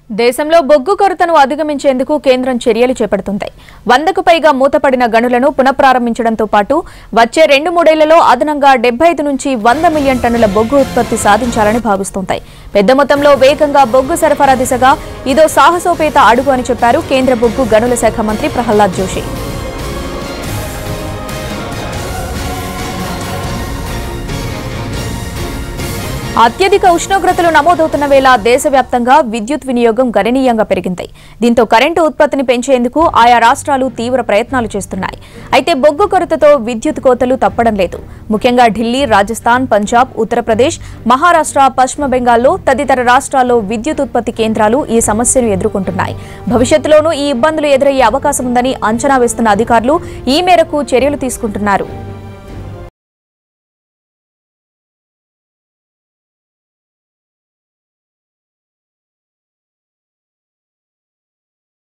దేశంలో బొగ్గు కొరతను అధిగమించేందుకు కేంద్రం చర్యలు చేపడుతుంది. 100కు పైగా మూతపడిన గనులను పునఃప్రారంభించడంతో పాటు వచ్చే 2-3 ఏళ్లలో అదనంగా 75 నుంచి 100 మిలియన్ టన్నుల బొగ్గు ఉత్పత్తి సాధించాలని భావిస్తోంది. పెద్ద మొత్తంలో వేగంగా బొగ్గు సరఫరా దిశగా ఇదో సాహసోపేత అడుగు అని చెప్పారు కేంద్ర బొగ్గు గనుల శాఖ మంత్రి ప్రహ్లాద్ జోషి. అత్యధిక ఉష్ణోగ్రతలు నమోదవుతున్న వేళ దేశవ్యాప్తంగా విద్యుత్ వినియోగం గణనీయంగా పెరిగింది. దీంతో కరెంటు ఉత్పత్తిని పెంచేందుకు ఆయా రాష్ట్రాలు తీవ్ర ప్రయత్నాలు చేస్తున్నాయి. అయితే బొగ్గు కొరతతో విద్యుత్ కోతలు తప్పడం లేదు. ముఖ్యంగా ఢిల్లీ, రాజస్థాన్, పంజాబ్, ఉత్తరప్రదేశ్, మహారాష్ట్ర, పశ్చిమ బెంగాల్లో తదితర రాష్ట్రాల్లో విద్యుత్ ఉత్పత్తి కేంద్రాలు ఈ సమస్యను ఎదుర్కొంటున్నాయి. భవిష్యత్తులోనూ ఈ ఇబ్బందులు ఎదురయ్యే అవకాశం ఉందని అంచనా వేస్తున్న అధికారులు ఈ మేరకు చర్యలు తీసుకుంటున్నారు.